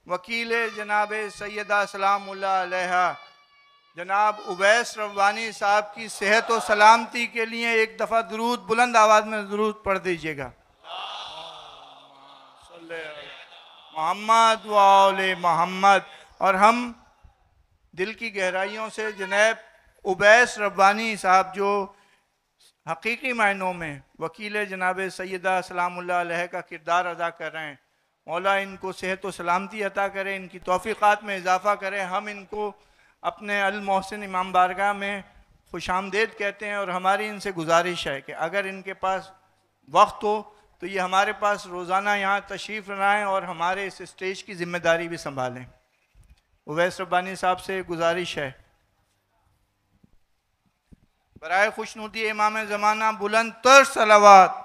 वकील जनाब सैयदा सलामुल्लाह अलैहा जनाब उवैस रब्बानी साहब की सेहत और सलामती के लिए एक दफ़ा दुरूद बुलंद आवाज़ में दुरूद पढ़ दीजिएगा। मोहम्मद वाले मोहम्मद। और हम दिल की गहराइयों से जनाब उवैस रब्बानी साहब जो हकीकी मायनों में वकील जनाब सैयदा सलामुल्लाह अलैहा का किरदार अदा कर रहे हैं, मौला इनको सेहत व सलामती अता करे, इनकी तौफ़ीक़ात में इजाफ़ा करे। हम इनको अपने अल मोहसिन इमाम बारगाह में खुशामदेद कहते हैं और हमारी इनसे गुजारिश है कि अगर इनके पास वक्त हो तो ये हमारे पास रोज़ाना यहाँ तशरीफ़ लाएँ और हमारे इस स्टेज की ज़िम्मेदारी भी संभालें। उवैस रब्बानी साहब से गुजारिश है, बराए खुशनुदी इमाम ज़माना बुलंद तर सलावत।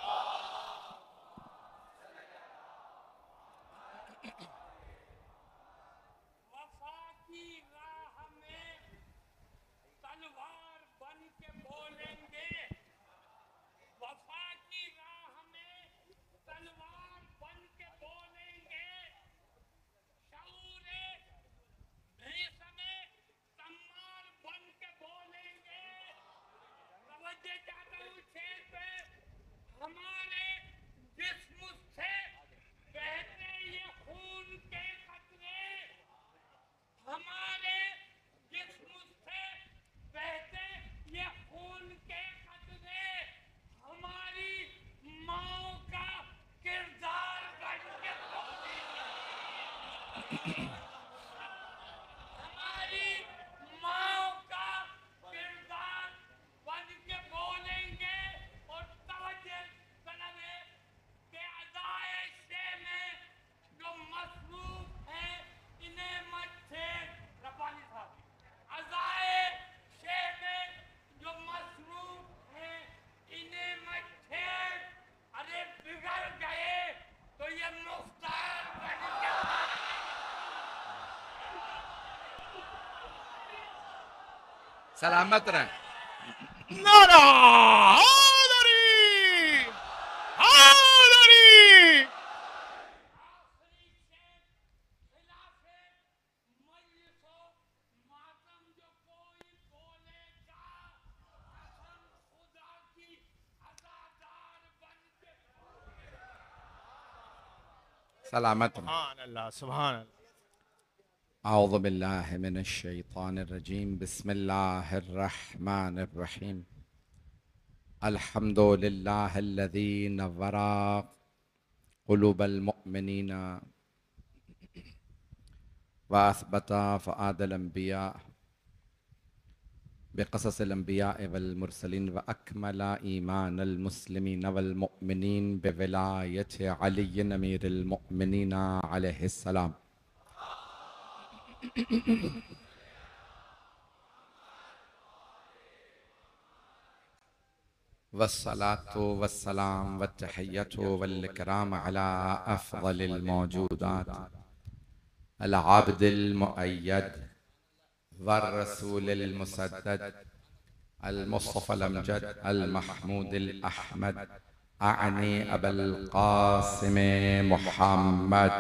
सलामत रहे। नारा हैदरी हैदरी। सलामत रहे। सुभान अल्लाह सुभान अल्लाह। अऊज़ु बिल्लाहि मिनश शैतानिर रजीम। बिस्मिल्लाहिर रहमानिर रहीम। अल्हम्दुलिल्लाहिल्लज़ी नव्वरा क़ुलूबल मुअमिनीना व असबता फ़ुआदल अंबिया बिक़ससिल अंबिया वल मुरसलीन व अकमला ईमानल मुस्लिमीन वल मुअमिनीन बिविलायति अली अमीरुल मुअमिनीन अलैहिस्सलाम। वस्सलातु वस्सलाम वत्तहिय्यतु वल इकराम अला अफ़ज़लिल मौजूदात अल आबिदिल मुअय्यद वर रसूलिल मुसद्दद अल मुस्तफ़ल अमजद अल महमूदिल अहमद अअनी अबुल क़ासिम मुहम्मद।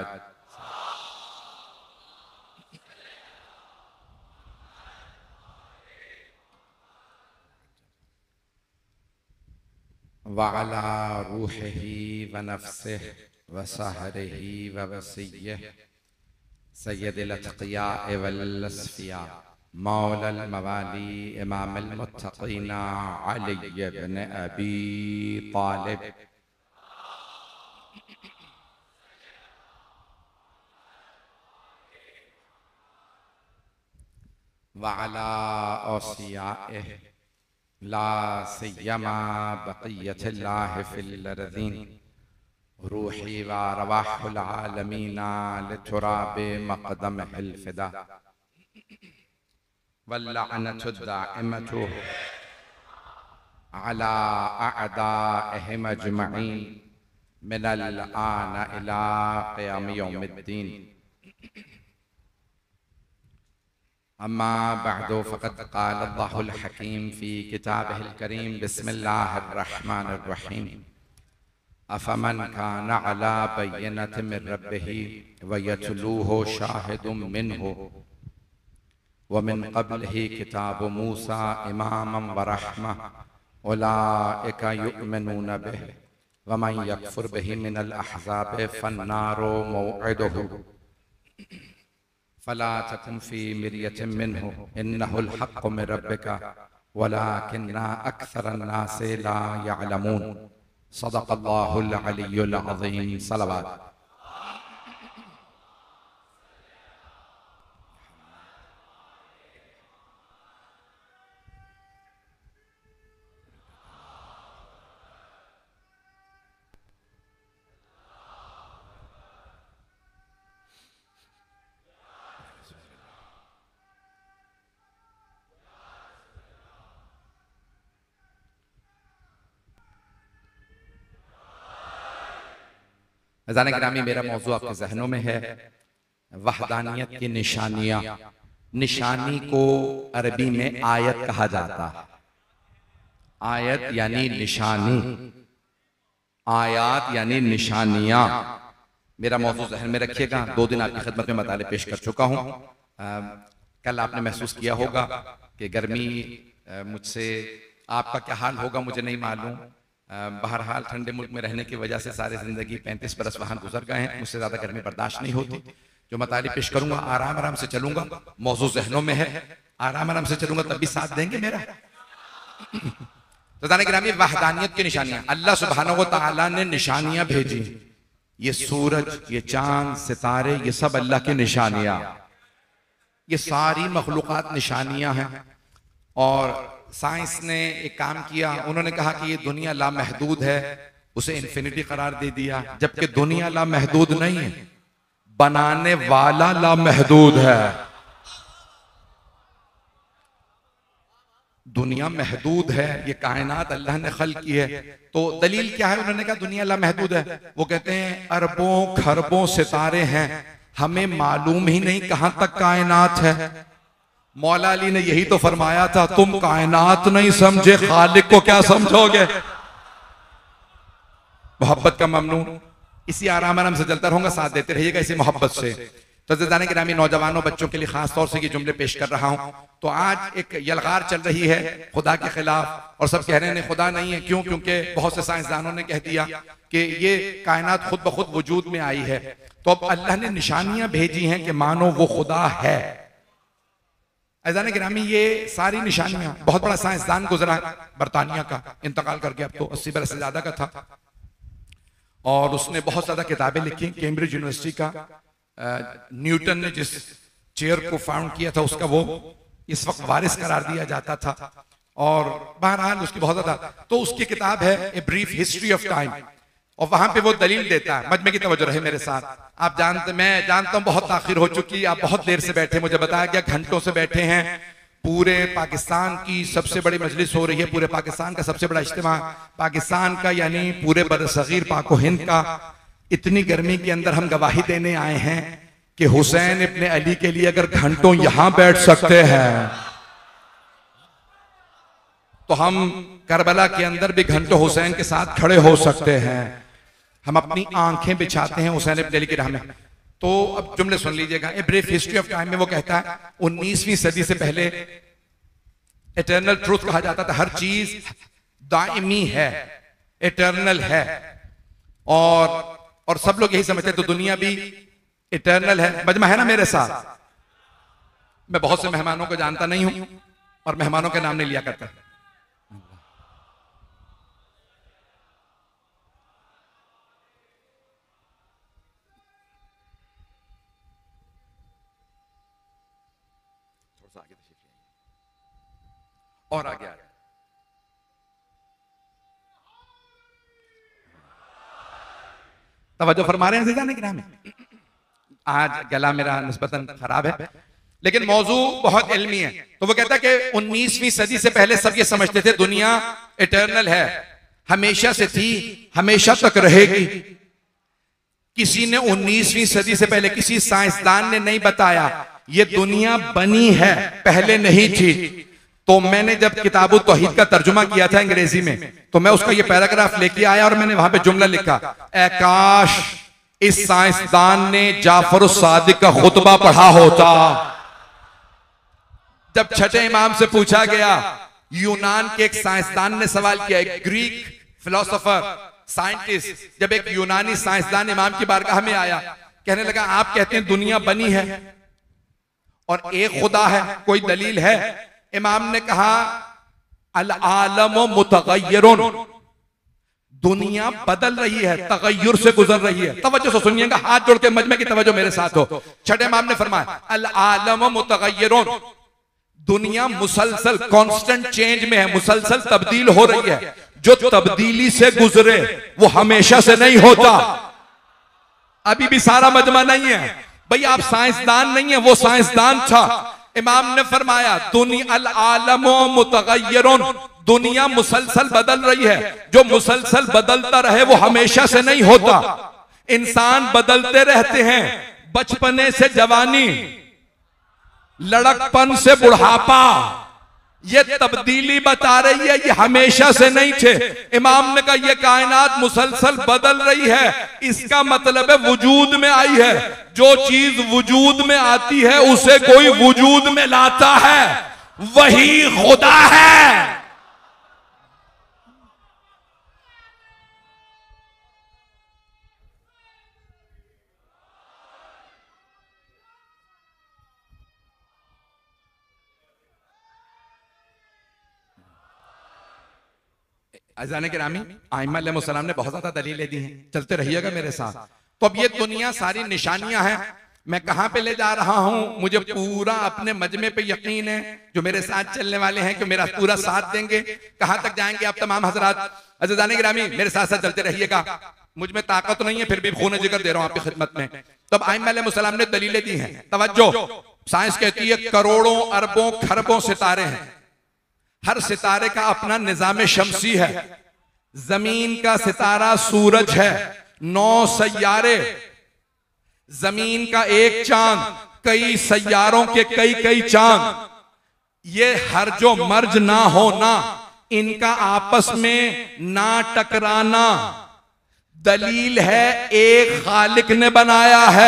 वअला रूहिही व नफ्सिही व सहरिही व वसिय्यिही सय्यदिल अत्क़ियाए वल अस्फ़िया मौलल मवाली इमामुल मुत्तक़ीन अली इब्न अबी तालिब। वअला औसियाइही ला सिय्यमा बक़िय्यतिल्लाहि फ़िल अर्ज़ीन रूही व अरवाहुल आलमीन लितुराबि मक़दमिहिल फ़िदा वल्लअनतु दाइमतु अला अअदाइहिम अजमईन मिनल आन इला क़ियाम यौमिद्दीन। अम्मा बअदु फ़क़द क़ाल अल्लाहुल हकीम फ़ी किताबिहिल करीम। बिस्मिल्लाहिर रहमानिर रहीम। अफमन कान अला बय्यनतिन मिन रब्बिही व यतलूहु शाहिदुम मिनहु व मिन क़ब्लिही किताबु मूसा इमामन व रहमह उलाइका युमिनून बिही व मन यकफुर बिही मिनल अहज़ाब फन्नारु मौइदुहु फला तकुन फी मिर्यतिन मिन्हु इन्नहुल हक़्क़ु मिन रब्बिका वलाकिन्ना अक्सरन्नासि ला यअलमून। सदक़ल्लाहुल अलियुल अज़ीम। सलवात। अज़ान गिरामी, मेरा मौजू आपके जहनों में है वहदानियत की निशानियां। निशानी को अरबी में आयत कहा जाता है। आयत यानी निशानी, आयात यानी निशानियां। मेरा मौजू जहन में रखिएगा। 2 दिन आपकी खिदमत में मताले पेश कर चुका हूं। कल आपने महसूस किया होगा कि गर्मी मुझसे, आपका क्या हाल होगा मुझे नहीं मालूम। बहरहाल ठंडे मुल्क में रहने की वजह से सारी जिंदगी 35 बरस वहां गुजर गए हैं। मुझसे ज्यादा गर्मी बर्दाश्त नहीं होती। जो मताली पेश करूंगा आराम आराम से चलूंगा। मौजू जहनों में है, आराम आराम से चलूंगा, तब भी साथ देंगे मेरा। तो गिरामी, वहदानियत की निशानियां, अल्लाह सुब्हानहू व तआला ने निशानियां भेजी। ये सूरज, ये चांद, सितारे, ये सब अल्लाह की निशानियां। ये सारी मखलूकात निशानियां हैं। और साइंस ने एक काम किया, उन्होंने कहा कि ये दुनिया लामहदूद है, उसे इन्फिनिटी करार दे दिया। जबकि दुनिया लामहदूद नहीं है, बनाने वाला लामहदूद है। दुनिया महदूद है, ये कायनात अल्लाह ने खल्क की है। तो दलील क्या है? उन्होंने कहा दुनिया लामहदूद है। वो कहते हैं अरबों खरबों सितारे हैं, हमें मालूम ही नहीं कहां तक कायनात है। मौला अली ने यही तो फरमाया था, तुम कायनात नहीं समझे, खालिक को क्या समझोगे। मोहब्बत का ममनून। इसी आराम आराम से चलता रहूंगा, साथ देते रहिएगा इसी मोहब्बत से। तो ज़िंदाने गिरामी, नौजवानों बच्चों के लिए खास तौर से ये जुमले पेश कर रहा हूं। तो आज एक यलगार चल रही है खुदा के खिलाफ, और सब कह रहे हैं खुदा नहीं है। क्यों? क्योंकि बहुत से साइंसदानों ने कह दिया कि ये कायनात खुद ब खुद वजूद में आई है। तो अब अल्लाह ने निशानियां भेजी हैं कि मानो वो खुदा है। अज़ान गिरामी, ये सारी निशानियां, बहुत बड़ा साइंसदान गुजरा बरतानिया का, इंतकाल करके अब तो 80 बरस से ज्यादा का था, और उसने बहुत ज्यादा किताबें लिखी। कैम्ब्रिज यूनिवर्सिटी का न्यूटन ने जिस चेयर को फाउंड किया था उसका वो इस वक्त वारिस करार दिया जाता था। और बहरहाल उसकी बहुत ज्यादा, तो उसकी किताब है a brief history of time, और वहां पे वो दलील देता है। मजमे की तवज्जो रहे मेरे साथ। आप जानते, मैं जानता हूं बहुत ताखिर हो चुकी, आप बहुत देर से बैठे, मुझे बताया गया घंटों से बैठे हैं। पूरे पाकिस्तान की सबसे बड़ी मजलिस हो रही है, पूरे पाकिस्तान का सबसे बड़ा इज्तिमा पाकिस्तान का, यानी पूरे बरसगीर पाको हिंद का। इतनी गर्मी के अंदर हम गवाही देने आए हैं कि हुसैन इब्ने अली के लिए अगर घंटों यहां बैठ सकते हैं तो हम करबला के अंदर भी घंटों हुसैन के साथ खड़े हो सकते हैं। हम अपनी आंखें बिछाते हैं हुसैन इब्ने अली की राह में। तो अब जुमले सुन लीजिएगा। A brief history of time में वो कहता है 19वीं सदी से पहले इटर्नल ट्रूथ कहा जाता था, हर चीज दायमी है, इटर्नल है, और सब लोग यही समझते हैं। तो दुनिया भी इटर्नल है। मजमा है ना मेरे साथ? मैं बहुत से मेहमानों को जानता नहीं हूं और मेहमानों के नाम नहीं लिया करता। और आगे तवज्जो फरमा रहे हैं ज़िंदाने की राह में। आज गला मेरा निस्बतन खराब है, लेकिन मौजू बहुत इल्मी है। तो वो कहता है कि 19वीं सदी से पहले सब ये समझते थे दुनिया इटर्नल है, हमेशा से थी, हमेशा तक रहेगी। किसी ने 19वीं सदी से पहले, किसी साइंसदान ने नहीं बताया ये दुनिया बनी है, पहले नहीं थी। तो मैंने जब किताबुत तौहीद का तर्जुमा किया था अंग्रेजी में, तो मैं उसका ये पैराग्राफ लेके आया और मैंने वहां पे जुमला लिखा, ए काश इस साइंसदान ने जाफर सादिक का खुतबा पढ़ा होता। जब छठे इमाम से पूछा गया, यूनान के एक साइंसदान ने सवाल किया, एक ग्रीक फिलोसोफर साइंटिस्ट, जब एक यूनानी साइंसदान इमाम की बारगाह में आया, कहने लगा आप कहते हैं दुनिया बनी है और एक खुदा है, कोई दलील है? इमाम ने कहा अल आलम मुतगय्यरुन, दुनिया बदल रही है, तगय्युर से गुजर रही है। तवज्जो से सुनिएगा, हाथ जोड़ के मजमे की तवज्जो मेरे साथ हो। छठे इमाम ने फरमाया अल आलम मुतगय्यरुन, दुनिया मुसलसल कांस्टेंट चेंज में है, मुसलसल तब्दील हो रही है। जो तब्दीली से गुजरे वो हमेशा से नहीं होता। अभी भी सारा मजमा नहीं है भाई, आप साइंसदान नहीं है, वो साइंसदान था। इमाम ने फरमाया दुनिया अल आलम मुतगय्यरुन, दुनिया मुसलसल बदल रही है, जो मुसलसल बदलता रहे वो हमेशा से नहीं होता। इंसान बदलते रहते हैं, बचपने से जवानी, लड़कपन से बुढ़ापा, ये तब्दीली बता रही है, ये हमेशा से नहीं थे। इमाम ने कहा ये कायनात मुसलसल बदल रही है, इसका मतलब है वजूद में आई है। जो चीज वजूद में आती है उसे कोई वजूद में लाता है, वही खुदा है। अज़ान गिरामी, आइम्मा अलैहिस्सलाम ने बहुत ज्यादा दलीलें दी हैं, चलते रहिएगा मेरे साथ। तो अब ये दुनिया सारी निशानियां हैं। मैं कहां पे ले जा रहा हूं, मुझे पूरा अपने मजमे पे यकीन है, जो मेरे साथ चलने वाले हैं कि मेरा पूरा साथ देंगे। कहां तक जाएंगे आप तमाम हजरात? अज़ान गिरामी, मेरे साथ साथ चलते रहिएगा। मुझ में ताकत नहीं है, फिर भी खून जिगर दे रहा हूं आपकी खिदमत में। तब आइम्मा अलैहिस्सलाम ने दलीलें दी हैं। तवज्जो, साइंस कहती है करोड़ों अरबों खरबों सितारे हैं, हर सितारे का अपना निजाम शमसी है। जमीन का सितारा सूरज है, 9 सैयारे, जमीन का एक चांद, कई सैयारों के कई कई चांद। ये हर जो मर्ज ना होना, इनका आपस में ना टकराना, दलील है एक खालिक ने बनाया है।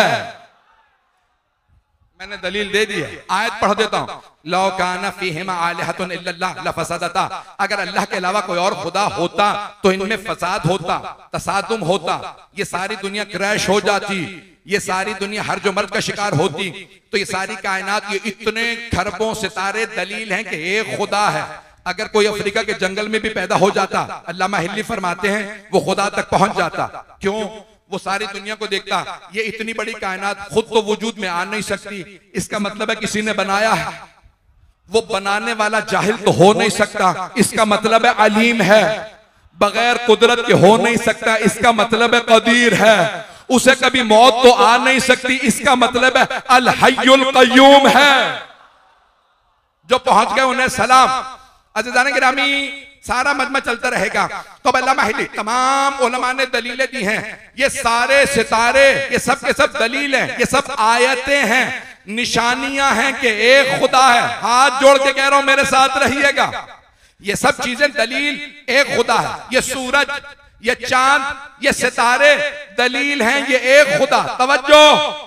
मैंने दलील दे दी है, आयत पढ़ देता हूं। लौ काना फीहिमा आलिहतुन इल्लल्लाह लफसदता, अगर अल्लाह के अलावा कोई और खुदा होता तो इनमें फसाद होता, तसादुम होता, ये सारी दुनिया क्रैश हो जाती, ये सारी दुनिया हर जो मर्द का शिकार होती। तो ये सारी कायनात, ये इतने खरबों सितारे दलील हैं कि एक खुदा है। अगर कोई अफ्रीका के जंगल में भी पैदा हो जाता, अल्लामा हिल्ली फरमाते हैं वो खुदा तक पहुंच जाता। क्यों? वो सारी दुनिया को देखता, ये इतनी बड़ी कायनात खुद तो वजूद में आ नहीं सकती, इसका मतलब है किसी ने बनाया है। वो बनाने वाला जाहिल तो हो नहीं सकता, इसका मतलब है अलीम है। बगैर कुदरत के हो नहीं सकता, इसका मतलब है कदीर है। उसे कभी मौत तो आ नहीं सकती, इसका मतलब है अल हय्युल कय्यूम है। जो पहुंच गए उन्हें सलाम। अज़ीज़ान गिरामी, सारा मजमा चलता रहेगा। तो अल्लामा हिल्ली, तमाम उलमा ने दलीलें दी हैं। ये सारे सितारे, ये सब के सब दलील हैं, ये सब आयतें हैं, निशानियां हैं कि एक खुदा है। हाथ जोड़ के कह रहा हूं, मेरे साथ रहिएगा। ये सब चीजें दलील एक खुदा है। ये सूरज, ये चांद, ये सितारे दलील हैं, ये एक खुदा। तवज्जो,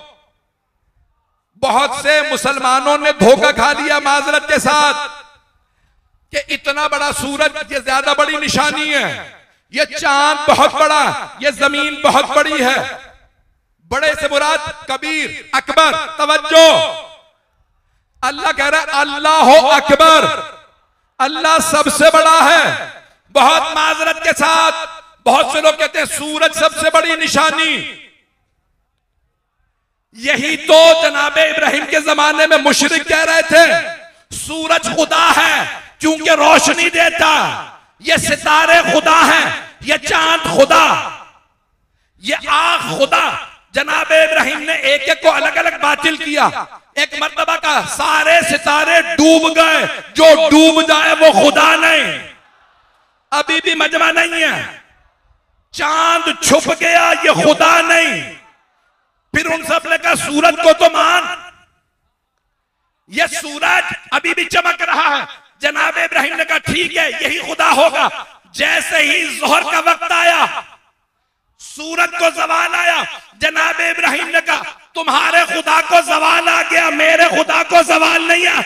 बहुत से मुसलमानों ने धोखा खा लिया माजरत के साथ कि इतना बड़ा सूरज ये ज्यादा बड़ी निशानी है, ये चांद बहुत बड़ा, ये जमीन बहुत बड़ी है। बड़े से मुराद कबीर, अकबर। तवज्जो, अल्लाह कह रहा है अल्लाह अकबर, अल्लाह सबसे बड़ा है। बहुत माजरत के साथ बहुत से लोग कहते हैं सूरज सबसे बड़ी निशानी। यही तो जनाबे इब्राहिम के जमाने में मुशरिक कह रहे थे, सूरज खुदा है क्योंकि रोशनी देता, ये सितारे खुदा हैं, ये चांद खुदा, ये आग खुदा। जनाबे इब्राहिम ने एक एक को अलग अलग बातिल किया। एक मर्तबा का सारे सितारे डूब गए, जो डूब जाए वो खुदा नहीं। अभी भी मजमा नहीं है, चांद छुप गया, ये खुदा नहीं। फिर उन सब ने कहा सूरज को तो मान, ये सूरज अभी भी चमक रहा है। जनाब इब्राहिम ने कहा ठीक है यही खुदा होगा। जैसे ही जोहर का वक्त आया, सूरज को जवाल आया, जनाब इब्राहिम ने कहा तुम्हारे खुदा को जवाल आ गया, मेरे खुदा को जवाल नहीं आ।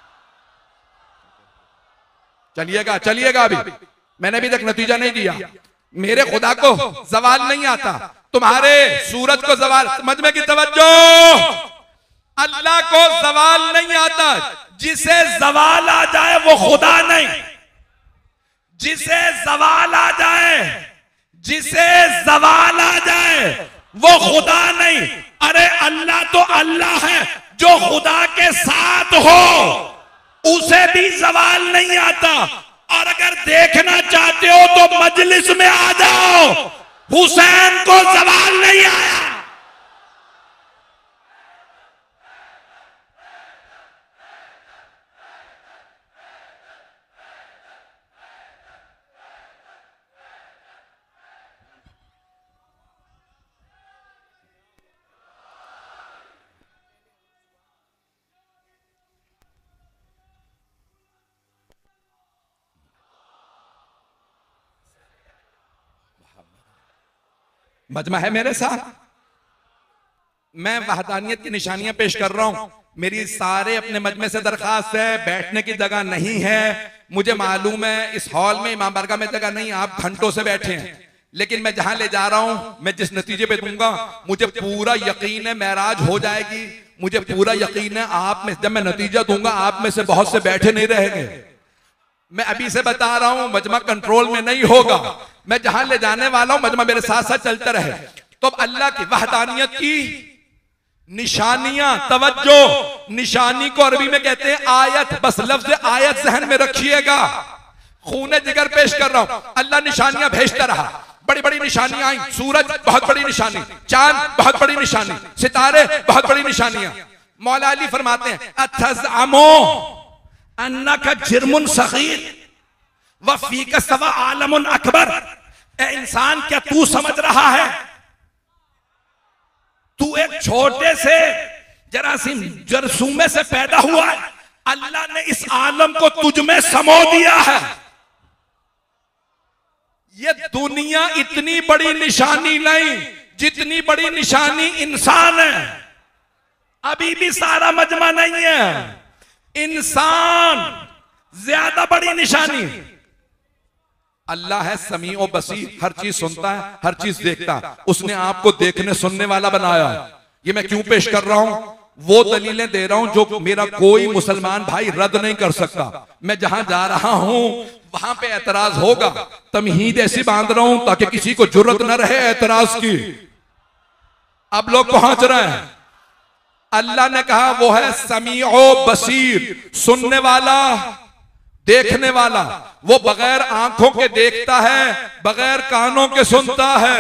चलिएगा चलिएगा, अभी मैंने अभी तक नतीजा नहीं दिया। मेरे खुदा को जवाल नहीं आता, तुम्हारे सूरज को जवाल। समझ में की तवज्जो, अल्लाह को जवाल नहीं आता। जिसे जवाल आ जाए वो खुदा नहीं, जिसे जवाल आ जाए, जिसे जवाल आ जाए वो खुदा नहीं। अरे अल्लाह तो अल्लाह है, जो खुदा के साथ हो उसे भी जवाल नहीं आता। और अगर देखना चाहते हो तो मजलिस में आ जाओ, हुसैन को जवाल नहीं आया। मजमा है मेरे साथ, मैं वहदानियत की निशानियां पेश कर रहा हूं। मेरी सारे अपने मजमे से दरखास्त है, बैठने की जगह नहीं है। मुझे मालूम है इस हॉल में, इमाम बारगाह में जगह नहीं, आप घंटों से बैठे हैं, लेकिन मैं जहां ले जा रहा हूं, मैं जिस नतीजे पे दूंगा, मुझे पूरा यकीन है मेराज हो जाएगी। मुझे पूरा यकीन है आप में, जब मैं नतीजा दूंगा आप में से बहुत से बैठे नहीं रहेंगे। मैं अभी से बता रहा हूं मजमा कंट्रोल में नहीं होगा। मैं जहां ले जाने वाला हूं मजमा मेरे साथ साथ चलता रहे। तो अल्लाह की वहदानियत की निशानियां, तवज्जो, निशानी को अरबी में कहते हैं आयत। बस लफ्ज आयत जहन में रखिएगा, खूने जिगर पेश कर रहा हूं। अल्लाह निशानियां भेजता रहा, बड़ी बड़ी निशानियां आई। सूरज बहुत बड़ी निशानी, चांद बहुत बड़ी निशानी, सितारे बहुत बड़ी निशानियां। मौला अली फरमाते हैं अतज़अमो अन्नका जिर्मुन सगीर व फीका सवा आलमुन अकबर। ए इंसान, क्या तू समझ रहा है तू एक छोटे से जरासीम जरसूमे से पैदा हुआ है, अल्लाह ने इस आलम को तुझ में समो दिया है। ये दुनिया इतनी बड़ी निशानी नहीं जितनी बड़ी निशानी इंसान है। अभी भी सारा मजमा नहीं है, इंसान ज्यादा बड़ी निशानी। अल्लाह है समी और बसीर, हर चीज सुनता है, हर चीज देखता है। उसने आपको देखने सुनने वाला बनाया। ये मैं क्यों पेश कर रहा हूं? वो दलीलें दे रहा हूं जो मेरा कोई मुसलमान भाई रद्द नहीं कर सकता। मैं जहां जा रहा हूं वहां पे एतराज होगा, तमहीद ऐसी बांध रहा हूं ताकि किसी को जुर्रत न रहे एतराज की। अब लोग पहुंच रहे हैं। अल्लाह ने कहा वो है समीओ बसीर, सुनने वाला, देखने वाला। वो बगैर आंखों के देखता है, बगैर कानों के सुनता है।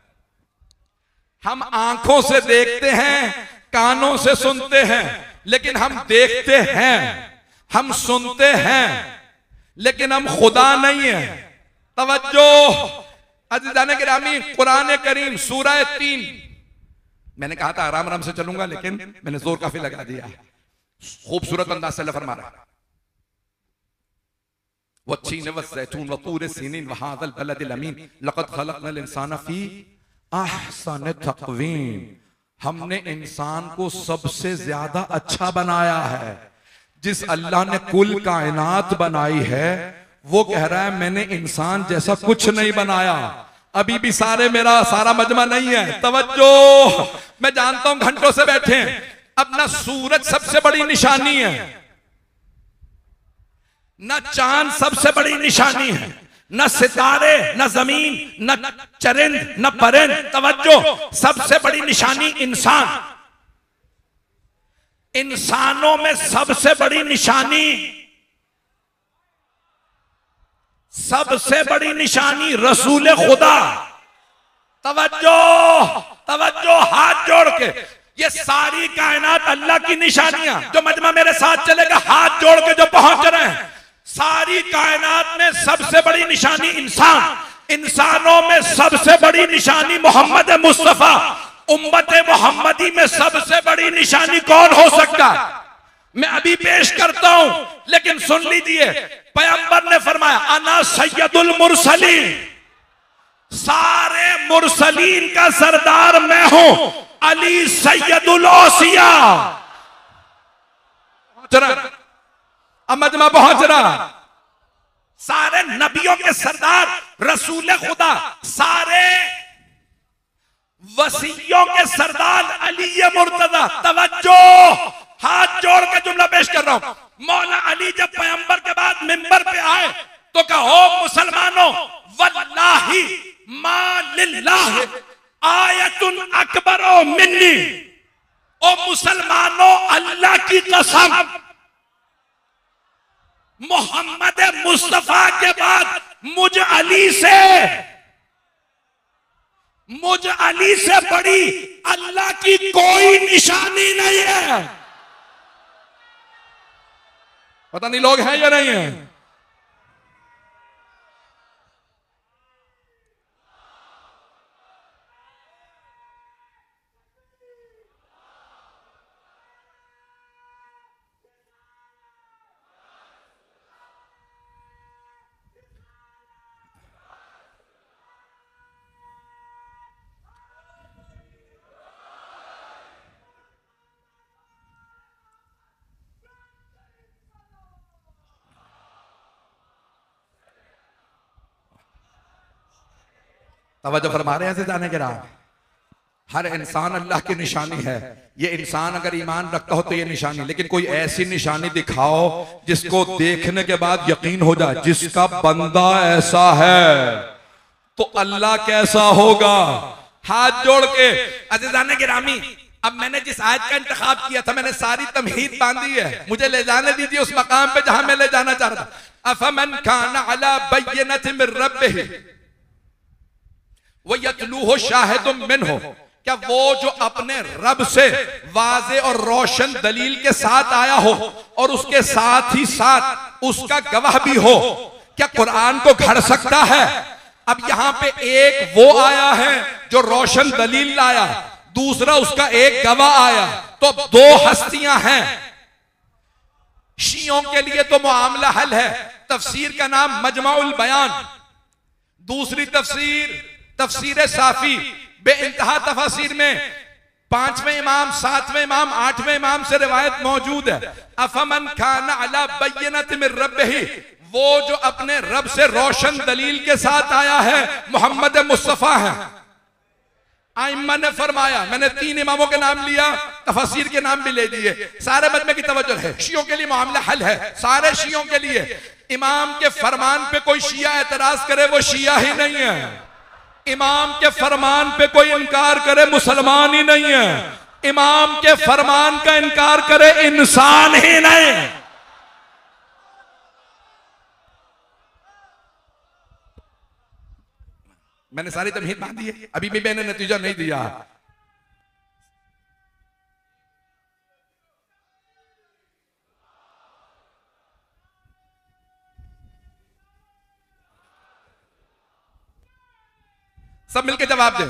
हम आंखों से देखते हैं, कानों से सुनते हैं, लेकिन हम देखते हैं, हम सुनते हैं, लेकिन हम खुदा नहीं है। तवज्जो अज़ीज़ान गिरामी, कुरान करीम सूरह 3, मैंने कहा था आराम आराम से चलूंगा लेकिन मैंने जोर काफी लगा दिया। खूबसूरत अंदाज से फरमा रहा है वत्तीन वज़्ज़ैतून वतूर सीनीन वहाज़ल बलदिल अमीन लक़द ख़लक़नल इंसान फ़ी अहसन तक़वीम। हमने इंसान को सबसे ज्यादा अच्छा बनाया है। जिस अल्लाह ने कुल कायनात बनाई है वो कह रहा है मैंने इंसान जैसा कुछ नहीं बनाया। अभी भी मेरा सारा मजमा नहीं है। तवज्जो, मैं जानता हूं घंटों से बैठे हैं। अब ना सूरज सबसे बड़ी निशानी है, न चांद सबसे बड़ी निशानी है, न सितारे, न जमीन, न चरिंद, न परिंद। तवज्जो, सबसे बड़ी निशानी इंसान। इंसानों में सबसे बड़ी निशानी, सबसे बड़ी निशानी रसूल खुदा। तवज्जो, तवज्जो, हाथ जोड़ के, ये सारी कायनात अल्लाह की निशानियां, जो मजमा मेरे साथ चलेगा हाथ जोड़ के जो पहुंच रहे हैं, सारी कायनात में सबसे बड़ी निशानी इंसान। इंसानों में सबसे बड़ी निशानी मोहम्मद मुस्तफा। उम्मत मोहम्मदी में सबसे बड़ी निशानी कौन हो सकता है? मैं अभी पेश करता हूं, लेकिन सुन लीजिए, पैगंबर ने फरमाया अना सैयदुल मुरसलीन, सारे मुरसलीन का सरदार मैं हूं, अली सैयदुल औसिया। अब मजमा पहुंच रहा, सारे नबियों के सरदार रसूल खुदा, सारे वसीयों के सरदार अली मुर्तजा। तवज्जो, हाथ जोड़ के जुमला पेश कर रहा हूं। मौला अली जब पैगंबर के बाद मिंबर पे आए तो कहो मुसलमानों, वल्लाही मा लिल्लाह आयतुन अकबरो मिन्नी, ओ मुसलमानों अल्लाह की कसम, मोहम्मद मुस्तफा के बाद मुझ अली से बड़ी अल्लाह की कोई निशानी नहीं है। पता नहीं लोग हैं या नहीं है। तवज्जो फरमा रहे हैं जाने के राह। हर इंसान अल्लाह की निशानी है। ये इंसान अगर ईमान रखता हो तो ये निशानी, लेकिन कोई ऐसी निशानी दिखाओ जिसको देखने के बाद यकीन हो जाए जिसका बंदा ऐसा है तो अल्लाह कैसा होगा। हाथ जोड़ के अज़ीज़ान गिरामी, अब मैंने जिस आयत का इंतखाब किया था मैंने सारी तमहीद बांधी है, मुझे ले जाने दीजिए उस मकाम पे जहां मैं ले जाना चाह रहा था। अफमन काना अला बय्यनतिन मिन रब्बिही व यतलूहु शाहिदुम मिनहु, क्या वो जो अपने रब से वाज़े और रोशन दलील के साथ आया हो और उसके साथ ही साथ उसका गवाह भी हो, क्या कुरान को घड़ सकता है। अब यहां पे एक वो आया है जो रोशन दलील लाया, दूसरा उसका एक गवाह आया, तो दो हस्तियां हैं। शियों के लिए तो मामला हल है, तफसीर का नाम मजमाउल बयान, दूसरी तफसीर तफसीर साफी, बेइंतहा तफसीर में 5वें इमाम, 7वें इमाम, 8वें इमाम से रिवायत मौजूद है। अफमन खाना अला बय्यनतिन मिन रब्बिही, वो जो अपने रब से रोशन दलील के साथ आया है मोहम्मद मुस्तफा है। आइम्मा ने फरमाया, मैंने 3 इमामों के नाम लिया, तफसीर के नाम भी ले दिए, सारे मजमे की तवज्जो है। शियों के लिए मामला हल है, सारे शियों के लिए। इमाम के फरमान पे कोई शिया एतराज करे वो शिया ही नहीं है, इमाम के फरमान पे कोई इनकार करे मुसलमान ही नहीं है, इमाम के फरमान का इनकार करे इंसान ही नहीं। मैंने सारी तमहीद बांधी है, अभी भी मैंने नतीजा नहीं दिया। सब मिलके जवाब दें।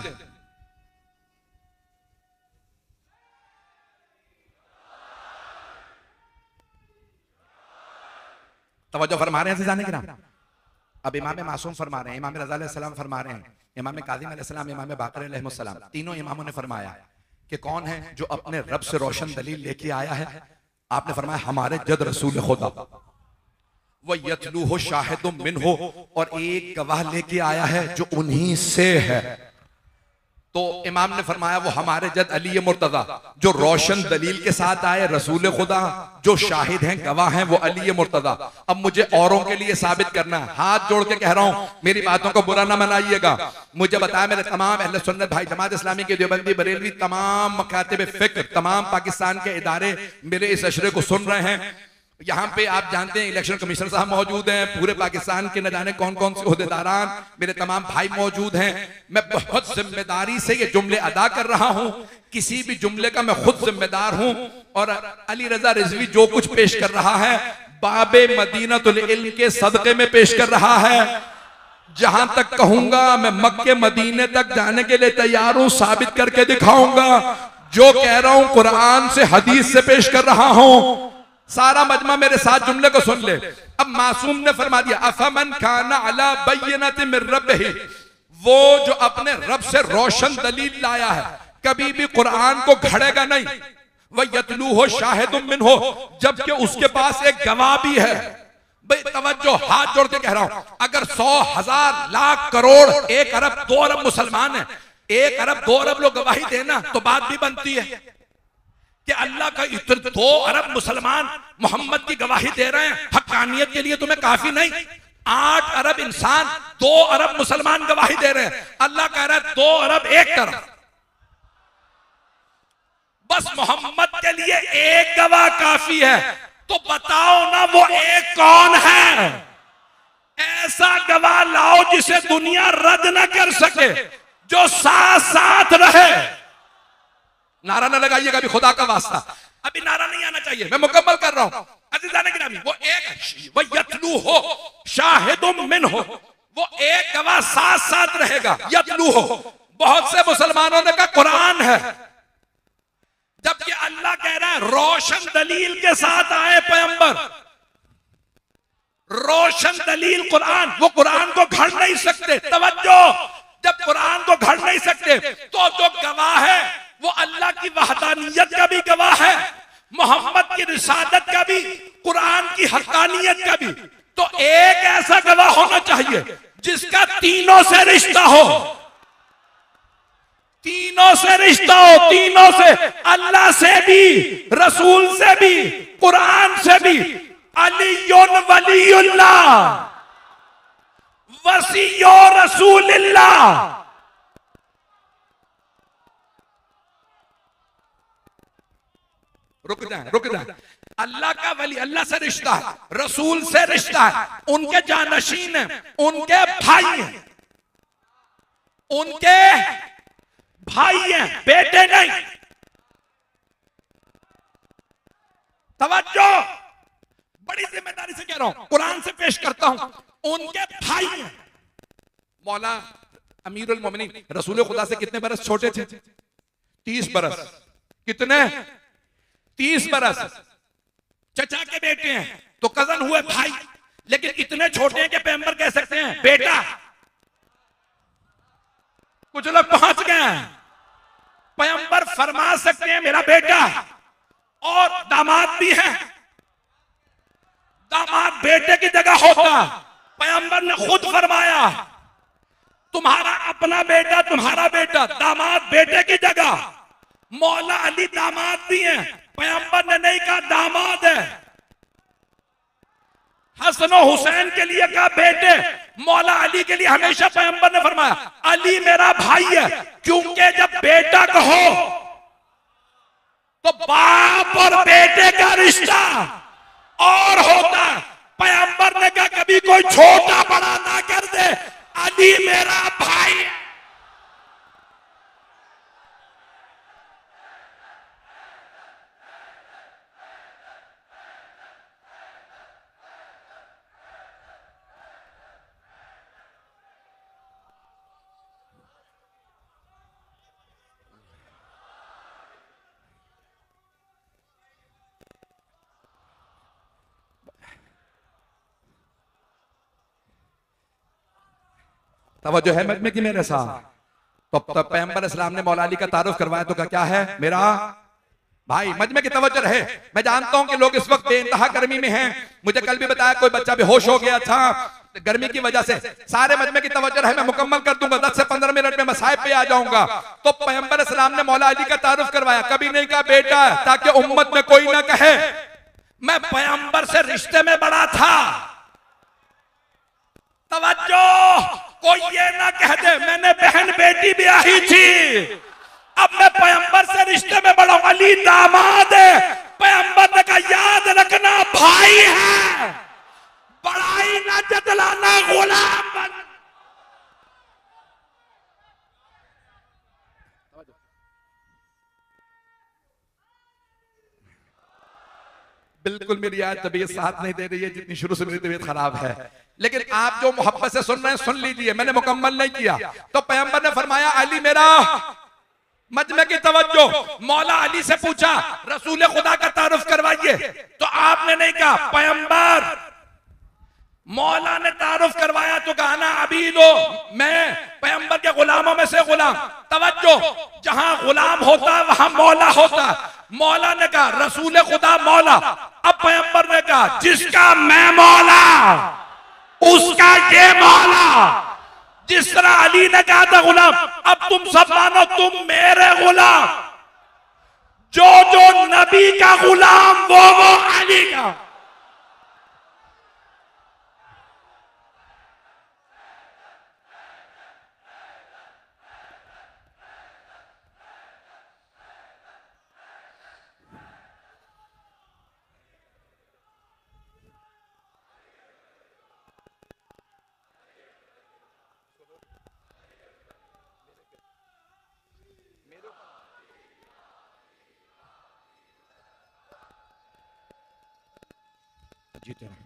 तवज्जो फरमा रहे हैं जाने के नाम। अब इमाम मासूम फरमा रहे हैं, इमाम रज़ा अलैहिस्सलाम फरमा रहे हैं, इमाम काज़िम अलैहिस्सलाम, इमाम बाक़र अलैहिस्सलाम, तीनों इमामों ने फरमाया कि कौन है जो अपने रब से रोशन दलील लेके आया है। आपने फरमाया हमारे जद रसूल खुदा, वह यतलूहु शाहिदुम मिनहु, और एक गवाह लेके आया है जो उन्हीं से है। तो इमाम ने फरमाया वो हमारे जद अली मुर्तजा, जो रोशन दलील के साथ आए रसूल खुदा, जो शाहिद हैं गवाह हैं वो अली मुर्तजा। अब मुझे औरों के लिए साबित करना है, हाथ जोड़ के कह रहा हूं, मेरी बातों को बुरा ना मनाइएगा। मुझे बताया मेरे तमाम अहले सुन्नत भाई, जमात इस्लामी के देवबंदी बरेलवी, तमाम मकातिब फिक्र, तमाम पाकिस्तान के इदारे मेरे इस अशरे को सुन रहे हैं। यहाँ पे आप जानते हैं इलेक्शन कमिश्नर साहब मौजूद हैं, पूरे पाकिस्तान के न जाने कौन कौन से ओहदेदारान, मेरे तमाम भाई मौजूद हैं। मैं बहुत जिम्मेदारी से ये जुमले अदा कर रहा हूँ, किसी भी जुमले का मैं खुद जिम्मेदार हूँ। और अली रजा रिजवी जो कुछ पेश कर रहा है बाबे मदीनतुल इल्म के सदक़े में पेश कर रहा है। जहां तक कहूंगा मैं मक्के मदीने तक जाने के लिए तैयार हूं, साबित करके दिखाऊंगा। जो कह रहा हूं कुरान से हदीस से पेश कर रहा हूं। सारा मजमा मेरे साथ जुमले को सुन ले। अब मासूम ने फरमा दिया अफमन काना अला बय्यिनतिन मिर रब्बिही, वो जो अपने रब से रोशन दलील लाया है कभी भी कुरान को घड़ेगा नहीं। वह यतलू हो शाहिदुम मिन्हो, जबकि उसके पास एक गवाह भी है। भाई तवज्जो, हाथ जोड़ के कह रहा हूं, अगर 100 1000 लाख करोड़ 1 अरब 2 अरब मुसलमान है, 1 अरब 2 अरब लोग गवाही देना तो बात भी बनती है कि अल्लाह का इतने 2 अरब मुसलमान मोहम्मद की गवाही दे रहे हैं, हक्कानियत के लिए तुम्हें काफी नहीं? 8 अरब इंसान 2 अरब मुसलमान गवाही दे रहे हैं, अल्लाह कह रहा है 2 अरब एक तरफ, बस मोहम्मद के लिए एक गवाह काफी है। तो बताओ ना वो एक कौन है? ऐसा गवाह लाओ जिसे दुनिया रद्द न कर सके, जो साथ साथ रहे। नारा न लगाइएगा अभी, खुदा का वास्ता, अभी नारा नहीं आना चाहिए, मैं मुकम्मल कर रहा हूं। अज़ीज़ान गिरामी, वो एक वो यतलू हो शाहिदुम मिन्हो, वो एक गवाह साथ साथ रहेगा। यतलू हो, बहुत से मुसलमानों ने कहा कुरान है, जबकि अल्लाह कह रहा है रोशन दलील के साथ आए पैगंबर, रोशन दलील कुरान। वो कुरान को घड़ नहीं सकते। तवज्जो, जब कुरान को घड़ नहीं सकते तो जो गवाह है वो अल्लाह की वहदानियत का भी गवाह है, मोहम्मद की रिसालत का भी, कुरान की हक्कानियत का भी। तो एक ऐसा गवाह होना चाहिए जिसका तीनों से रिश्ता हो, तीनों से रिश्ता हो, तीनों से, अल्लाह से भी, रसूल से भी, कुरान से भी। अलीयुन वलीयुल्लाह वसीयो रसूलिल्लाह। रुक जाए। अल्लाह का वली, अल्लाह से रिश्ता है, रसूल से रिश्ता है, उनके जानशीन हैं, उनके भाई हैं, उनके भाई हैं, बेटे नहीं। तवज्जो, बड़ी जिम्मेदारी से कह रहा हूं, कुरान से पेश करता हूं, उनके भाई हैं। मौला अमीरुल मोमिनीन रसूल खुदा से कितने बरस छोटे थे? 30 बरस। कितने? 30 बरस। चचा के बेटे हैं तो कजन हुए भाई, लेकिन इतने छोटे हैं कि पैगंबर कह सकते हैं बेटा। कुछ लोग पहुंच गए हैं, पैगंबर फरमा सकते हैं मेरा बेटा, और दामाद भी है, दामाद बेटे की जगह होता। पैगंबर ने खुद फरमाया तुम्हारा अपना बेटा तुम्हारा बेटा, दामाद बेटे की जगह। मौला अली दामाद भी हैं, पैगंबर ने नहीं कहा दामाद है। हसन और हुसैन के लिए कहा बेटे, मौला अली के लिए हमेशा पैगंबर ने फरमाया अली मेरा भाई है, क्योंकि जब बेटा कहो तो बाप और बेटे का रिश्ता और होता है। पैगंबर ने कहा कभी कोई छोटा बड़ा ना कर दे, अली मेरा भाई है। तवज्जो है मजमे की मेरे साथ। तो पैगंबर इस्लाम ने मौला अली का तारुफ करवाया तो क्या है? मेरा भाई। मजमे की तवज्जो रहे। मैं जानता हूं कि लोग इस वक्त बेइंतहा गर्मी में हैं। मुझे कल भी बताया कोई बच्चा बेहोश हो गया था गर्मी की वजह से। सारे मजमे की तवज्जो रहे, मैं मुकम्मल कर दूंगा, 10 से 15 मिनट में मसाइब पे आ जाऊंगा। तो पैगंबर इस्लाम ने मौला अली का तारुफ करवाया, कभी नहीं कहा बेटा, ताकि उम्मत में कोई ना कहे मैं पैगंबर से रिश्ते में बड़ा था। तवज्जो, कोई ये ना कह दे मैंने बहन बेटी ब्याही थी, अब मैं पैगंबर से रिश्ते में बड़ा हूं। अली दामाद है, पैगंबर ने कहा याद रखना भाई है, बड़ाई ना जतलाना गुलाम बन। बिल्कुल मेरी आज तबीयत साथ नहीं दे रही है, जितनी शुरू से मेरी तबीयत खराब है, लेकिन आप जो मोहब्बत से सुन रहे हैं सुन लीजिए। मैंने मुकम्मल नहीं किया। तो पैगंबर ने फरमाया अली मेरा मजमे की तवज्जो। मौला अली से पूछा रसूल खुदा का तारुफ करवाइए, तो आपने नहीं कहा पैगंबर। मौला ने तारुफ करवाया तो कहा ना अभी दो, मैं पैगंबर के गुलामों में से गुलाम। तवज्जो, जहां गुलाम होता वहां मौला होता। मौला ने कहा रसूल खुदा मौला। अब पैगंबर ने कहा जिसका मैं मौला उसका ये मौला। जिस तरह अली ने कहा था गुलाम, अब तुम सब मानो तुम मेरे गुलाम। जो जो नबी का गुलाम वो अली का। जीते रहो,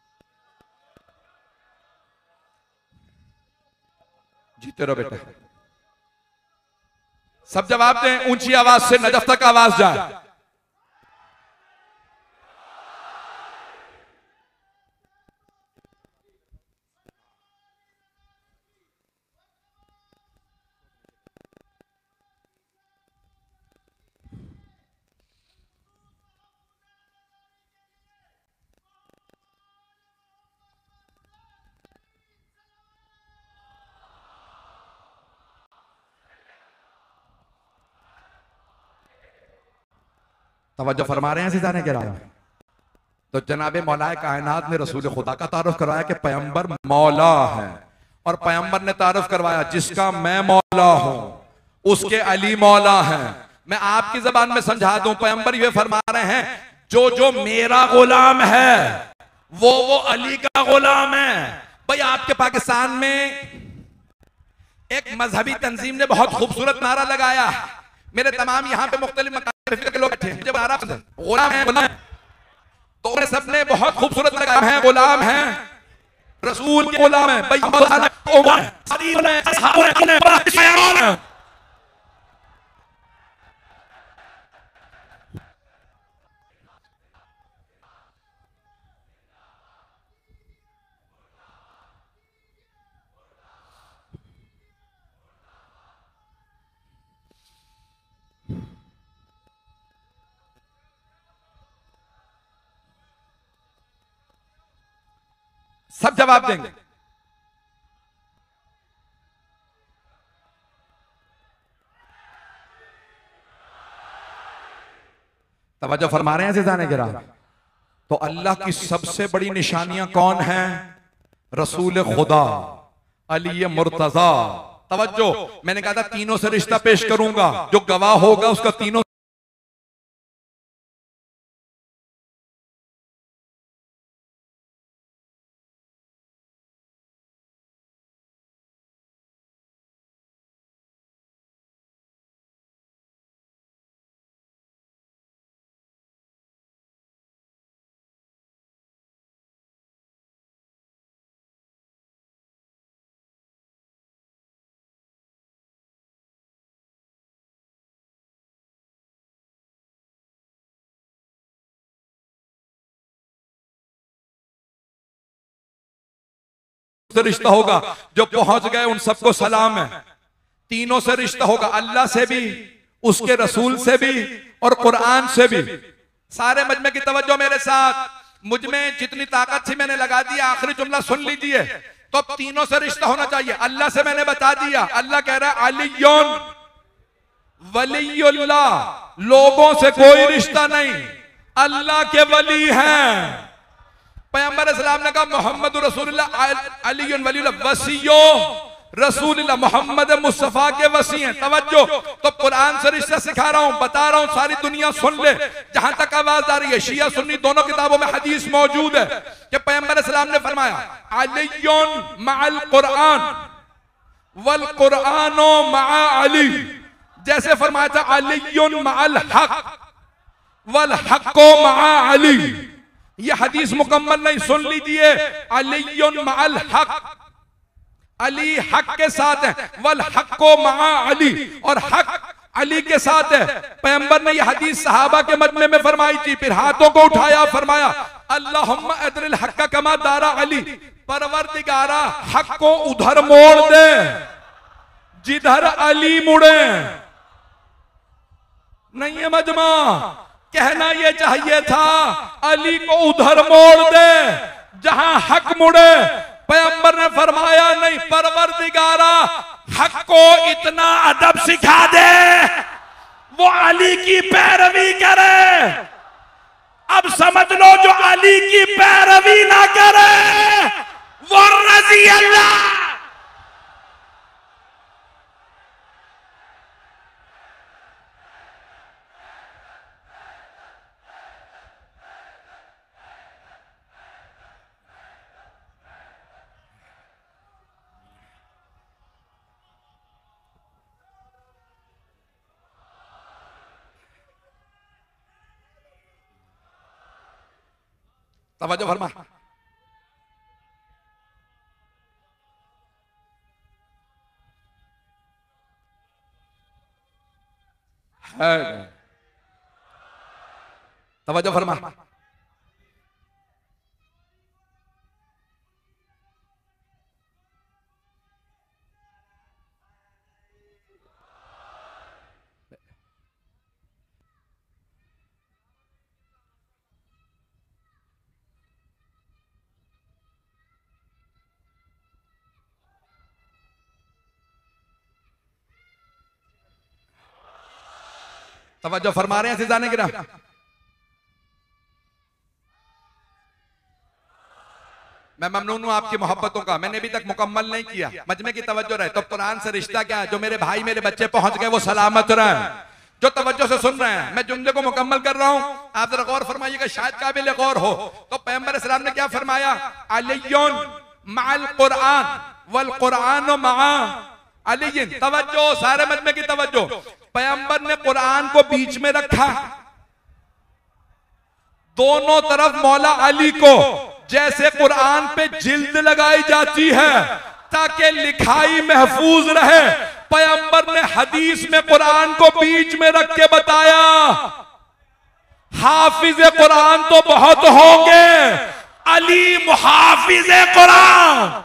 जीते रहो बेटा। सब जवाब दें ऊंची आवाज से, नजफ तक आवाज जाए। तवज्जो फरमा रहे हैं सितारे के राम। तो जनाबे मौलाए कायनात ने रसूल खुदा का तारुफ करवाया कि पैगंबर मौला है, और पैगंबर ने तारुफ करवाया जिसका मैं मौला हूं उसके अली मौला है। मैं आपकी जबान में समझा दूं, पैगंबर ये फरमा रहे हैं जो जो मेरा गुलाम है वो अली का गुलाम है। भाई आपके पाकिस्तान में एक मजहबी तंजीम ने बहुत खूबसूरत नारा लगाया। मेरे तमाम यहाँ पे मुख्तलिफ मकाम के लोग बैठे हैं, जब गुलाम है तो उन्हें सबने बहुत खूबसूरत लगाया है गुलाम है, रसूल के गुलाम है। भाई सब जवाब देंगे। तवज्जो फरमा रहे हैं सितारे गिरा। तो अल्लाह की सबसे बड़ी निशानियां कौन है? रसूल खुदा अली मुर्तजा। तवज्जो, मैंने कहा था तीनों से रिश्ता पेश करूंगा, जो गवाह होगा उसका तीनों से रिश्ता होगा। जो पहुंच गए उन सबको सलाम है। तीनों से रिश्ता होगा, अल्लाह से भी, उसके रसूल से भी और कुरान से भी। सारे मजमे की तवज्जो मेरे साथ। मुझ में जितनी ताकत थी मैंने लगा दी, आखिरी जुमला सुन लीजिए। तो अब तीनों से रिश्ता होना चाहिए। अल्लाह से मैंने बता दिया, अल्लाह कह रहा है अलियुन वलीयुल्लाह, लोगों से कोई रिश्ता नहीं, अल्लाह के वली हैं। पैगंबर इस्लाम ने कहा मोहम्मद रसूलुल्लाह अली वलीयुल्लाह वसीयो रसूलुल्लाह, मोहम्मद मुस्तफा के वसी हैं। तवज्जो, तो कुरान से रिश्ता सिखा रहा हूं, बता रहा हूं, सारी दुनिया सुन ले। जहां तक आवाज आ रही है, शिया सुन्नी दोनों किताबों में हदीस मौजूद है कि पैगंबर इस्लाम ने फरमाया अलियुन मअल कुरान वल कुरानो मअ अली। जैसे फरमाया था अलियुन मअल हक वल हक्को मअ अली। ये हदीस मुकम्मल नहीं, सुन लीजिए। अलियुन मअल हक, अली हक के साथ है, वल हक्को मअ अली, और हक अली के साथ है। पैगंबर ने यह हदीस सहाबा के मजमे में फरमाई थी, फिर हाथों को उठाया, फरमाया अल्लाहुम्मा अदरिल हक्का कमा दारा अली, परवरदिगारा हक को उधर मोड़ दे जिधर अली मुड़े। नहीं है मजमा, कहना यह चाहिए था अली को उधर मोड़ दे जहां हक मुड़े। पैगंबर ने फरमाया नहीं, परवरदिगारा हक को इतना अदब सिखा दे वो अली की पैरवी करे। अब समझ लो जो अली की पैरवी ना करे वो रजी अल्लाह। तवज्जो फरमा। तवज्जो फरमा। तवज्जो फरमा रहे हैं सिजाने गिरा। मैं ममनून हूं आपकी मोहब्बतों का, मैंने अभी तक मुकम्मल नहीं किया। मजमे की तवज्जो रहे तो कुरान से रिश्ता क्या है? जो मेरे भाई मेरे बच्चे पहुंच गए वो सलामत रहे, जो तवज्जो से सुन रहे हैं। मैं जुमले को मुकम्मल कर रहा हूं, आप जरा गौर फरमाइएगा, शायद काबिल गौर हो। तो पैगंबर इस्लाम ने क्या फरमाया? अलियुन मअल कुरान वल कुरान मआ अलियन। तवज्जो, सारे मजमे की तवज्जो। पैगंबर ने कुरान को बीच में रखा, दोनों तरफ मौला अली को, जैसे कुरान पे जिल्द लगाई जाती है ताकि लिखाई महफूज रहे। पैगंबर ने हदीस में कुरान को बीच में रख के बताया, हाफिज कुरान तो बहुत होंगे, अली मुहाफिज कुरान।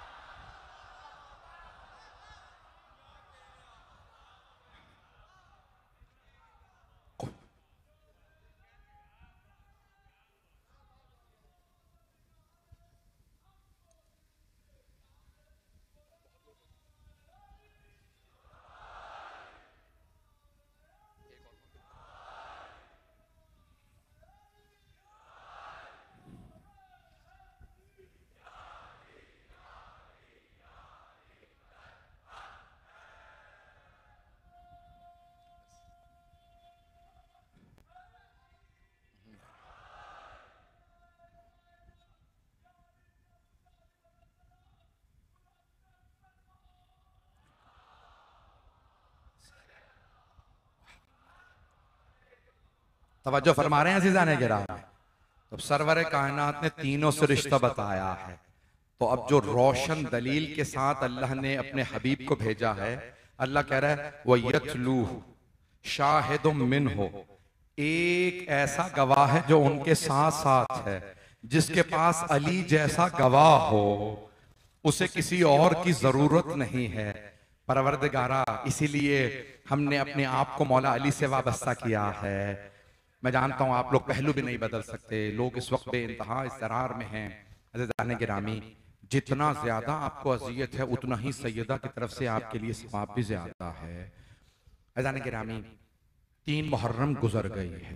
तवज्जो फरमा रहे हैं अज़ीज़ाने किराम। तो सरवर कायनात ने तीनों से रिश्ता बताया है, तो अब जो रोशन दलील के साथ अल्लाह ने अपने हबीब को भेजा है, अल्लाह कह रहा है वो यतलू शाहिदुम मिन्हु, एक ऐसा गवाह है जो उनके साथ साथ है, जिसके पास अली जैसा गवाह हो, उसे किसी और की जरूरत नहीं है। परवरदिगारा, इसीलिए हमने अपने आप को मौला अली से वाबस्ता किया है। मैं जानता हूं आप लोग पहलू भी नहीं बदल सकते, लोग इस वक्त बेइंतहा इस्तरार में हैं। अज़ीज़ाने गिरामी, जितना ज्यादा आपको अजियत है उतना ही सैयदा की तरफ से आपके लिए सवाब भी ज्यादा है। अज़ीज़ाने गिरामी, 3 मुहर्रम गुजर गई है,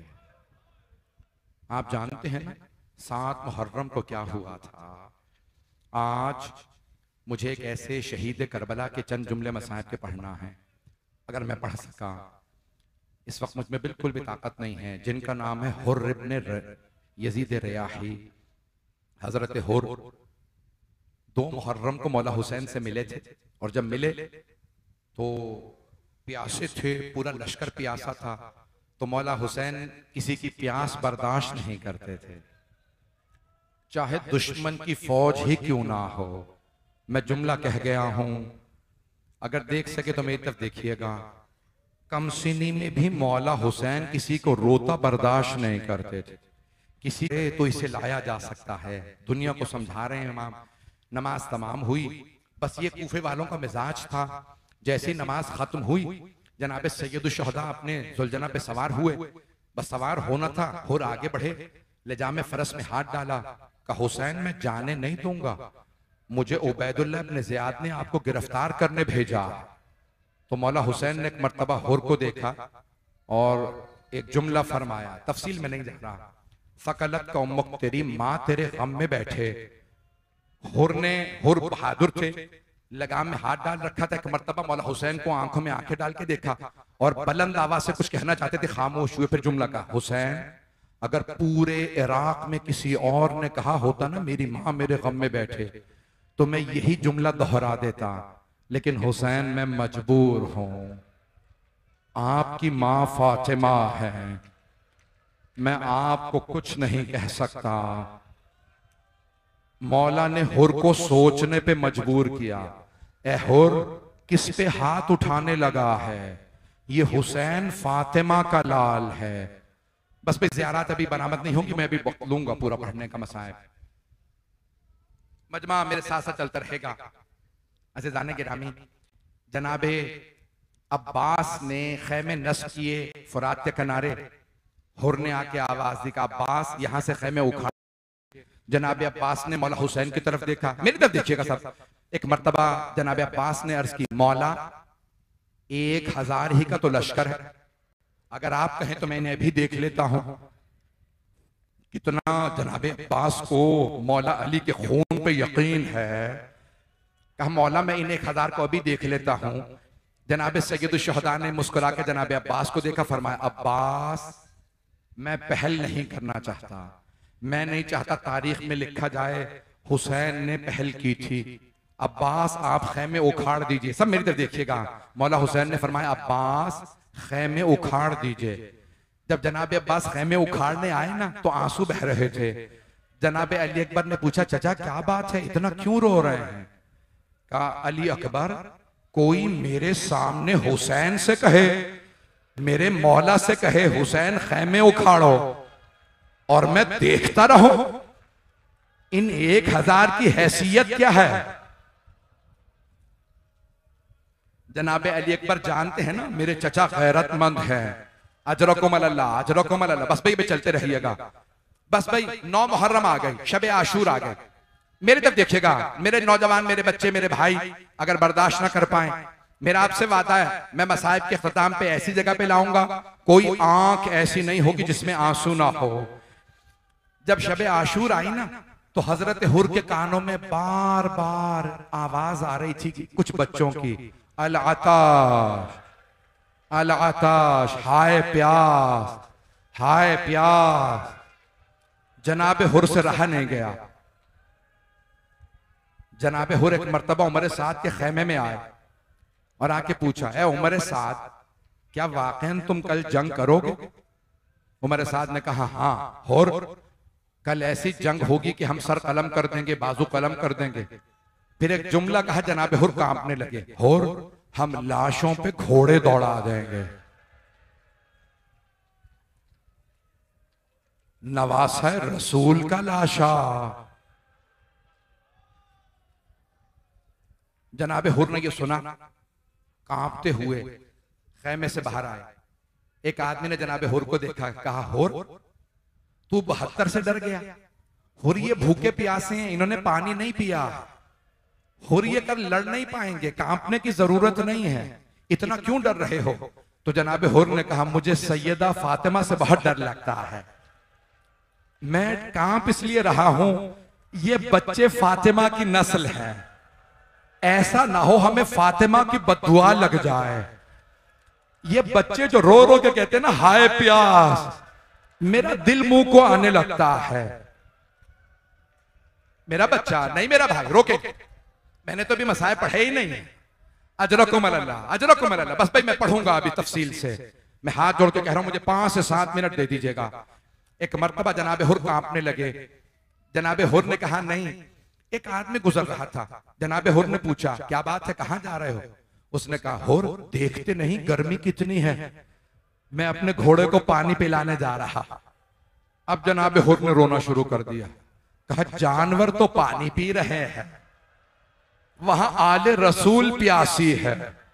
आप जानते हैं ना 7 मुहर्रम को क्या हुआ था। आज मुझे एक ऐसे शहीद करबला के चंद जुमले मसाइब के पढ़ना है, अगर मैं पढ़ सका। इस वक्त मुझ में बिल्कुल भी ताकत नहीं है, जिनका नाम है हुर्र इब्न यजीद रियाही। हजरत हुर्र 2 मुहर्रम को मौला हुसैन से मिले थे, और जब मिले तो प्यासे थे, पूरा लश्कर प्यासा था। तो मौला हुसैन किसी की प्यास बर्दाश्त नहीं करते थे, चाहे दुश्मन की फौज ही क्यों ना हो। मैं जुमला कह गया हूं, अगर देख सके तो मेरी तरफ देखिएगा। कमसिनी में भी मौला हुसैन किसी को रोता बर्दाश्त नहीं करते थे। किसी तो इसे लाया जा सकता है, दुनिया को समझा रहे हैं इमाम। नमाज तमाम हुई, बस ये कूफे वालों का मिजाज था। जैसी नमाज खत्म हुई, जनाब सैयदुल शुहदा अपने जुलजना पे सवार हुए। बस सवार होना था, और आगे बढ़े, लेजामे फरस में हाथ डाला, कहा हुसैन मैं जाने नहीं दूंगा, मुझे उबैदुल्लाह इब्न ज़ियाद ने आपको गिरफ्तार करने भेजा। तो मौला हुसैन ने एक मर्तबा हुर को देखा और एक जुमला फरमाया, तफसील में नहीं जा रहा। फ़कलत का उम्मुक, तेरी माँ तेरे गम में बैठे। हुर बहादुर थे, लगाम में हाथ डाल रखा था। एक मर्तबा मौला हुसैन को आंखों में आंखें डाल के देखा और बुलंद आवाज से कुछ कहना चाहते थे, खामोश हुए। फिर जुमला कहा, हुसैन अगर पूरे इराक में किसी और ने कहा होता ना मेरी माँ मेरे गम में बैठे, तो मैं यही जुमला दोहरा देता, लेकिन हुसैन मैं मजबूर हूं, आपकी माँ फातिमा है, मैं आपको कुछ नहीं कह सकता। मौला ने हुर को सोचने पे मजबूर किया। ए हुर, किस पे हाथ उठाने लगा है? ये हुसैन फातिमा का लाल है। बस भाई ज़ियारत अभी बरामद नहीं होगी, मैं अभी वक्त लूंगा पूरा पढ़ने का। मसाइब मजमा मेरे साथ साथ चलता रहेगा। अज़ीज़ान गिरामी, जनाबे अब्बास ने खैमे नस्ब किए फुरात के किनारे। हुर ने आके आवाज दी, अब्बास यहाँ से खैमे उखाड़। जनाब अब्बास ने मौला हुसैन की तरफ देखा, मेरी तरफ देखिएगा सब। एक मर्तबा जनाब अब्बास ने अर्ज की, मौला 1000 ही का तो लश्कर है, अगर आप कहें तो मैंने अभी देख लेता हूं। कितना जनाब अब्बास को मौला अली के खून पे यकीन है। कहा मौला मैं इन 1000 को अभी देख लेता हूं। जनाब सैयदुल शुहदा ने मुस्कुरा के जनाब अब्बास को देखा, फरमाया अब्बास मैं पहल नहीं करना चाहता, मैं नहीं चाहता तारीख में लिखा जाए हुसैन ने पहल की थी। अब्बास आप खैमे उखाड़ दीजिए। सब मेरी तरफ देखिएगा। मौला हुसैन ने फरमाया अब्बास खैमे उखाड़ दीजिए। जब जनाब अब्बास खैमे उखाड़ने आए ना, तो आंसू बह रहे थे। जनाब अली अकबर ने पूछा, चचा क्या बात है, इतना क्यों रो रहे हैं? कहा अली अकबर, कोई मेरे सामने हुसैन से कहे, मेरे मौला से कहे हुसैन खैमे उखाड़ो, और मैं देखता रहूं, इन 1000 की हैसियत क्या है? जनाबे अली अकबर जानते हैं ना मेरे चचा गैरतमंद हैं। अजरकुम अल्लाह, अजरकुम अल्लाह। बस भाई चलते रहिएगा। बस भाई 9 मुहर्रम आ गई, शबे आशूर आ गए। मेरी तरफ देखिएगा, मेरे नौजवान, मेरे बच्चे, मेरे भाई, अगर बर्दाश्त ना कर पाए, मेरा आपसे वादा है, मैं मसाइब के ख्ताम पे ऐसी जगह पे लाऊंगा, कोई आंख ऐसी नहीं होगी जिसमें आंसू ना हो। जब शबे आशूर आई ना, तो हजरत हुर के कानों में बार बार आवाज आ रही थी कुछ बच्चों की, अल आताश, अल आताश, हाय प्यास, हाय प्यास। जनाब हुर से रहा नहीं गया। जनाब हुर एक मर्तबा उमर साद के खैमे में आए और आके पूछा, ए उमर साद, क्या वाकईन तुम कल जंग करोगे? उमर साद ने कहा, हाँ हुर, कल ऐसी जंग होगी कि हम सर कलम कर देंगे, बाजू कलम कर देंगे। फिर एक जुमला कहा, जनाब हुर कांपने लगे, हुर हम लाशों पे घोड़े दौड़ा देंगे। नवासा रसूल का लाशा। जनाब हुर ने यह सुना, कांपते हुए खैमे से बाहर आए। एक आदमी ने जनाब हुर को देखा, कहा हुर तू 72 से डर गया? हुर ये भूखे प्यासे हैं, इन्होंने पानी नहीं पिया। हुर ये कल लड़ नहीं पाएंगे, कांपने की जरूरत नहीं है, इतना क्यों डर रहे हो? तो जनाब हुर ने कहा, मुझे सैयदा फातिमा से बहुत डर लगता है, मैं कांप इसलिए रहा हूं, ये बच्चे फातिमा की नस्ल है, ऐसा ना हो हमें फातिमा की बद्दुआ लग जाए। ये बच्चे जो रो रो के कहते हैं ना हाय प्यास, मेरा दिल मुंह को आने लगता है। मेरा बच्चा नहीं, मेरा भाई, रोके, मैंने तो अभी मसाए पढ़े ही नहीं। अजरकुम अल्लाह, अजरकुम अल्लाह। बस भाई मैं पढ़ूंगा अभी तफसील से, मैं हाथ जोड़ के कह रहा हूं, मुझे 5 से 7 मिनट दे दीजिएगा। एक मर्तबा जनाब हुर कांपने लगे। जनाब हुर ने कहा, नहीं, एक आदमी गुजर रहा था। जनाब हुर ने पूछा, क्या बात है, कहां जा रहे हो? उसने कहा हुर देखते नहीं गर्मी कितनी है, मैं अपने घोड़े को पानी पिलाने जा रहा। अब जनाब हुर ने रोना शुरू कर दिया, कहा जानवर तो पानी पी रहे हैं, वहां आले रसूल प्यासी है,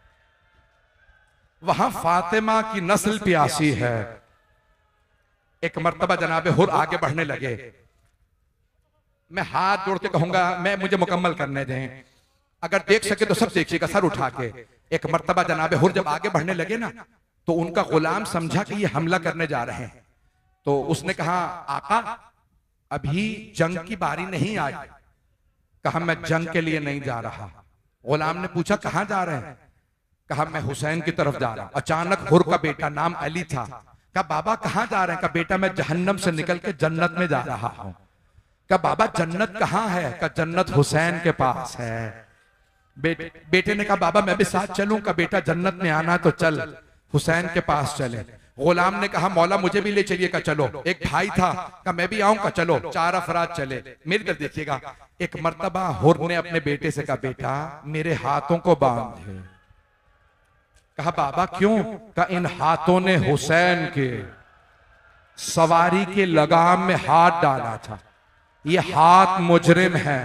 वहां फातिमा की नस्ल प्यासी है। एक मर्तबा जनाब हुर आगे बढ़ने लगे। मैं हाथ जोड़ के कहूंगा मुझे मुकम्मल करने दें, अगर देख सके तो सब देखिएगा सर उठा के। एक मर्तबा जनाब हुर जब आगे बढ़ने लगे ना, तो उनका गुलाम समझा कि ये हमला करने जा रहे हैं, तो उसने कहा आका अभी जंग की बारी नहीं आई। कहा मैं जंग के लिए नहीं जा रहा। गुलाम ने पूछा कहां जा रहे हैं? कहा मैं हुसैन की तरफ जा रहा हूं। अचानक हुर का बेटा, नाम अली था, कहा बाबा कहां जा रहे हैं? कहा बेटा मैं जहन्नम से निकल के जन्नत में जा रहा हूं। कहा बाबा जन्नत कहां है? कहा जन्नत हुसैन के पास है। बेटे ने कहा बाबा मैं भी साथ चलूं? का बेटा जन्नत में आना तो चल, हुसैन के पास चले। गुलाम ने कहा मौला मुझे भी ले चलिए। का चलो। एक भाई था, का मैं भी आऊं? का चलो। 4 अफराद चले। मेरी तरफ देखिएगा। एक मर्तबा हुर ने अपने बेटे से कहा बेटा मेरे हाथों को बांध दे। कहा बाबा क्यों? का इन हाथों ने हुसैन के सवारी के लगाम में हाथ डाला था, ये हाथ मुजरिम है।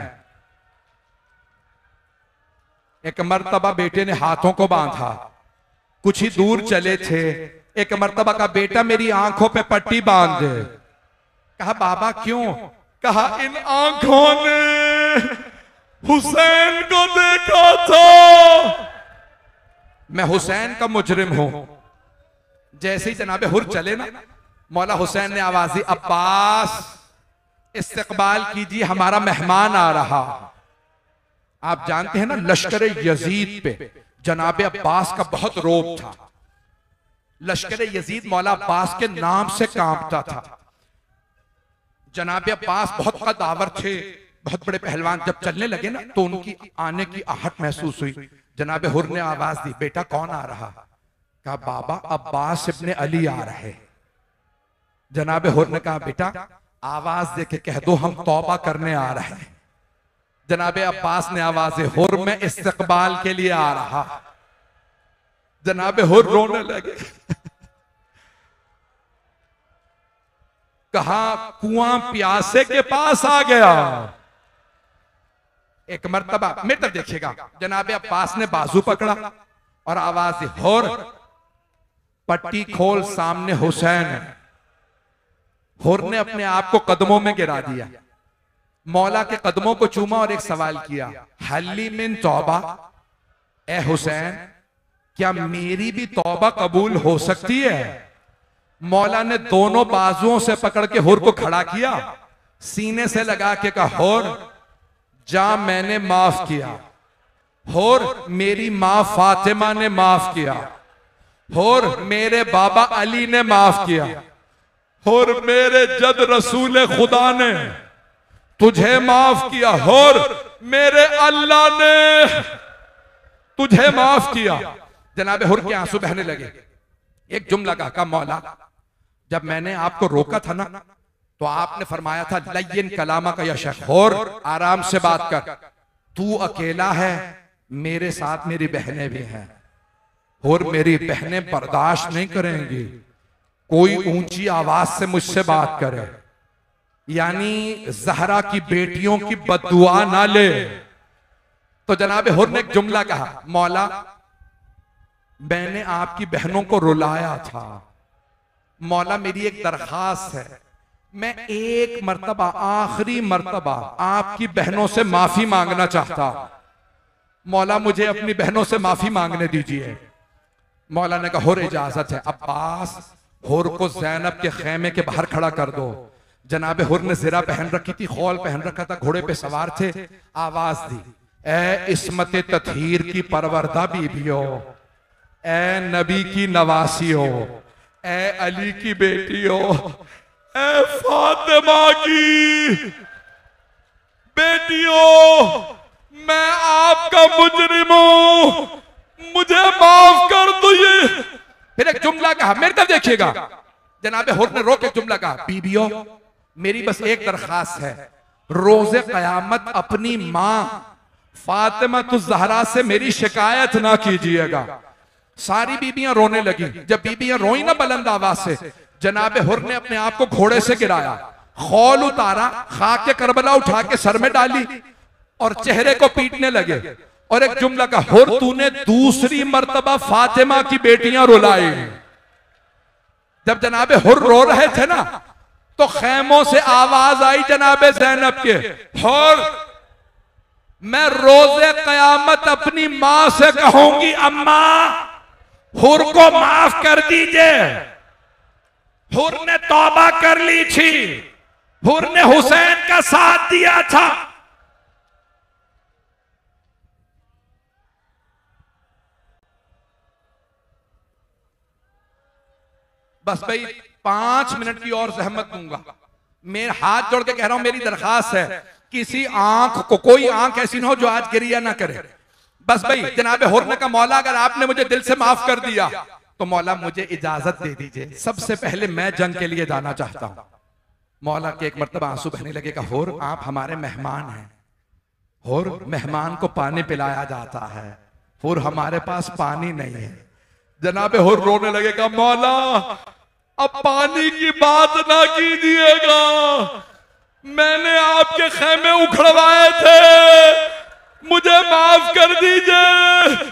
एक मर्तबा बेटे ने हाथों को बांधा, कुछ ही दूर चले थे, एक मर्तबा का बेटा मेरी आंखों पे पट्टी बांध दे। कहा बाबा क्यों? कहा इन आंखों ने हुसैन को देखा था, मैं हुसैन का मुजरिम हूं। जैसे ही जनाबे हुर चले ना, मौला हुसैन ने आवाज दी अब्बास इस्तकबाल कीजिए हमारा मेहमान आ रहा। आप जानते हैं ना लश्कर यजीद पे जनाबे अब्बास का बहुत रोब था। लश्कर यजीद मौला अब्बास के नाम से कांपता था। जनाबे अब्बास बहुत कदावर थे, बहुत बड़े पहलवान। जब चलने लगे ना तो उनकी आने की आहट महसूस हुई। जनाबे हुर ने आवाज दी बेटा कौन आ रहा? कहा बाबा अब्बास इब्ने अली आ रहे। जनाबे हुर ने कहा बेटा आवाज दे के कह दो हम तौबा करने आ रहे हैं। जनाबे अब्बास ने आवाज दी हुर में इस्तकबाल के लिए आ रहा। जनाबे हुर रोने लगे। कहा कुआं प्यासे के पास आ गया। एक मर्तबा मेरे तरफ देखिएगा, जनाबे अब्बास ने बाजू पकड़ा और आवाज दी हुर पट्टी खोल, सामने हुसैन है। हुर ने अपने आप को कदमों में गिरा दिया, मौला के कदमों को चूमा और एक सवाल किया हल्ली मिन तौबा, ए हुसैन क्या मेरी भी तौबा कबूल हो सकती है? मौला ने दोनों बाजुओं से पकड़ के हुर को खड़ा किया, सीने से लगा के कहा हुर जा मैंने माफ किया। हुर मेरी मां फातिमा ने माफ किया। हुर मेरे बाबा अली ने माफ किया। हुर मेरे जद रसूल खुदा ने तुझे माफ किया। हुर मेरे अल्लाह ने तुझे माफ किया। जनाबे हुर के आंसू बहने लगे। एक जुमला कहा मौला जब मैंने आपको रोका था ना तो आपने फरमाया था लय्यन कलामा का यशक, हुर आराम से बात कर, तू अकेला है, मेरे साथ मेरी बहनें भी हैं। हुर मेरी बहनें बर्दाश्त नहीं करेंगी कोई ऊंची आवाज से मुझसे बात करे, यानी जहरा की बेटियों की बद्दुआ ना ले। तो जनाबे हुर ने एक जुमला कहा मौला मैंने आपकी बहनों को रुलाया था, मौला मेरी एक दरखास्त है, मैं एक मर्तबा आखिरी मर्तबा आपकी बहनों से माफी मांगना चाहता। मौला मुझे अपनी बहनों से माफी मांगने दीजिए। मौला ने कहा हुर इजाजत है। अब्बास हुर को ज़ैनब के खेमे के बाहर खड़ा कर दो। जनाबे हुर ने ज़िरा पहन रखी थी, खौल पहन रखा था, घोड़े पे सवार थे। आवाज दी ए इस्मत ततहीर की परवरदा बीबियों, ए नबी की नवासियों, ए अली की बेटियों, ए फातिमा की बेटियों, मैं आपका मुजरिम हूं, मुझे माफ कर दो। ये फिर एक जुमला कहा, मेरी तरफ देखिएगा। जनाबे हुर ने रोक एक जुमला कहा बीबियों मेरी बस एक दरखास्त है, रोजे कयामत अपनी मां फातिमा तुझ ज़हरा से मेरी शिकायत ना कीजिएगा। सारी बीबियां रोने लगी। जब बीबियां रोई ना बुलंद आवाज से, जनाब हुर ने अपने आप को घोड़े से गिराया, खौल उतारा, खाक करबला उठा के सर में डाली और चेहरे को पीटने लगे और एक जुमला का, हुर तूने दूसरी मर्तबा फातिमा की बेटियां रुलाई। जब जनाब हुर रो रहे थे ना, तो खैमों से आवाज आई जनाब ज़ैनब के, हुर मैं रोजे कयामत अपनी मां से कहूंगी, अम्मा हुर को माफ कर दीजिए। हुर ने तौबा कर ली थी, हुर ने हुसैन का साथ दिया था। बस भाई 5 मिनट की और जहमत दूंगा। मेरे हाथ जोड़ के कह रहा हूं, मेरी दरखास्त है, किसी आंख को, कोई आंख ऐसी ना हो जो आज गिरिया ना करे। बस भाई जनाब हुर ने कहा, मौला अगर आपने मुझे दिल से माफ कर दिया तो मौला मुझे इजाजत दे दीजिए, सबसे पहले मैं जंग के लिए जाना चाहता हूं। मौला के एक मर्तबा आंसू बहने लगे। कहा, हुर आप हमारे मेहमान हैं, हुर मेहमान को पानी पिलाया जाता है, हुर हमारे पास पानी नहीं है। जनाब हुर रोने लगे। कहा, मौला अब पानी की बात ना कीजिएगा, मैंने आपके खेमे उखड़वाए थे, मुझे माफ कर दीजिए।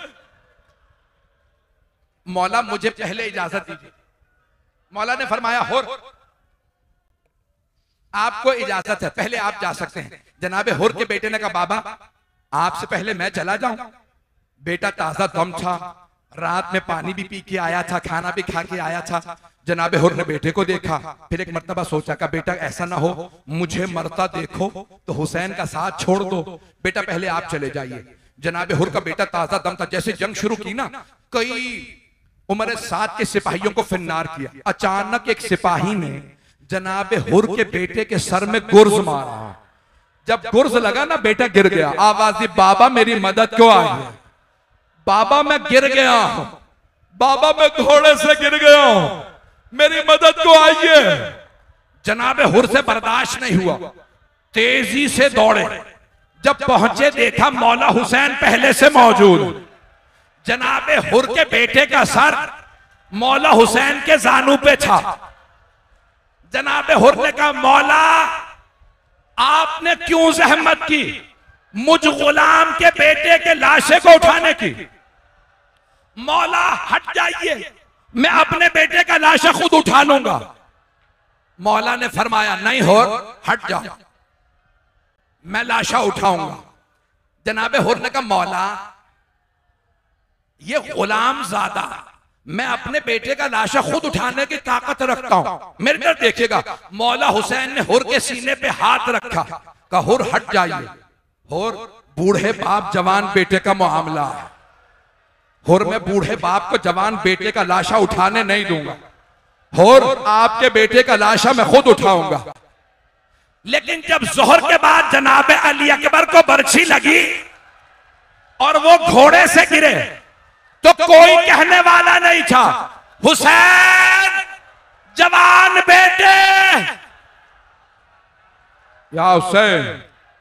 मौला मुझे पहले इजाजत दीजिए। मौला ने फरमाया, हुर आपको इजाजत है, पहले आप जा सकते हैं। जनाब हुर के बेटे ने कहा, बाबा आपसे पहले मैं चला जाऊं? बेटा ताजा दम था, रात में पानी भी पी के आया था, खाना भी खा के आया था। जनाब हुर ने बेटे को देखा, फिर एक मर्तबा सोचा का बेटा ऐसा ना हो मुझे मरता देखो तो हुसैन का साथ छोड़ दो, बेटा पहले आप चले जाइए। जनाब हुर का बेटा ताजा दम था, जैसे जंग शुरू की ना, कई उमर साथ के सिपाहियों को फिन्नार किया। अचानक एक सिपाही ने जनाब हुर के बेटे के सर में गुर्ज मारा। जब गुर्ज लगा ना, बेटा गिर गया। आवाज दी, बाबा मेरी मदद क्यों आई? बाबा मैं गिर गया हूं, बाबा मैं घोड़े से गिर गया हूं, मेरी मदद को आइए। जनाब हुर से बर्दाश्त नहीं हुआ, तेजी से दौड़े। जब पहुंचे देखा मौला हुसैन पहले से मौजूद। जनाब हुर के बेटे का सर मौला हुसैन के जानू पे था। जनाब हुर ने कहा, मौला आपने क्यों जहमत की मुझ गुलाम के बेटे के लाशे को उठाने की? मौला हट जाइए, मैं अपने बेटे का लाशा खुद उठा लूंगा। मौला ने फरमाया, नहीं हुर हट जाओ, मैं लाशा उठाऊंगा। जनाब हुर ने कहा, मौला ये गुलाम ज़ादा, मैं अपने बेटे का लाशा खुद उठाने की ताकत रखता हूं, मेरे तरफ देखिएगा। मौला हुसैन ने हुर के सीने पे हाथ रखा, कहा हुर हट जाइए, हुर बूढ़े बाप जवान बेटे का मामला है, हुर मैं बूढ़े बाप को जवान बेटे का लाशा उठाने नहीं दूंगा, हुर आपके बेटे का लाशा मैं खुद उठाऊंगा। लेकिन जब जोहर के बाद जनाब अली अकबर को बर्छी लगी और वो घोड़े से गिरे तो कोई कहने वाला नहीं था, हुसैन जवान बेटे, या हुसैन।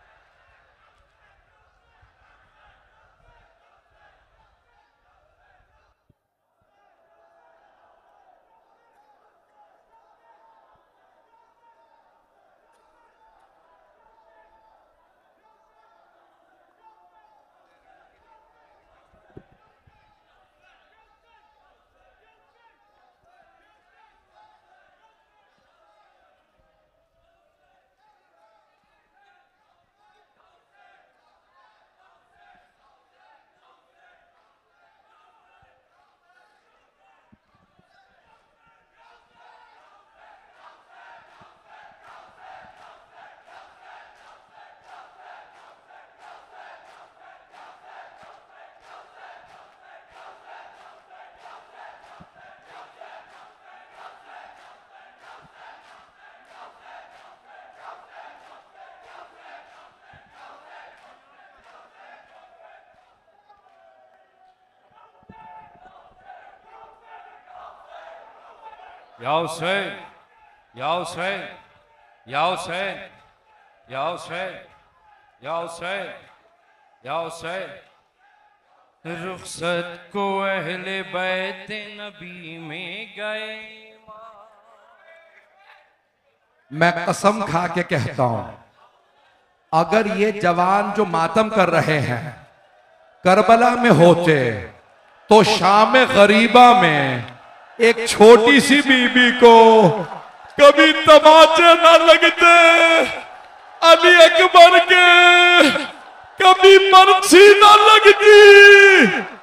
या हुसैन, या हुसैन, या हुसैन, या हुसैन, या हुसैन, या हुसैन, रुखसत को अहले बैत नबी में गए। मैं कसम खा के कहता हूं, अगर ये जवान जो मातम कर रहे हैं करबला में होते तो शाम गरीबा में एक छोटी सी बीबी को कभी तमाचे ना लगते, अली अकबर के कभी पर्ची ना लगती।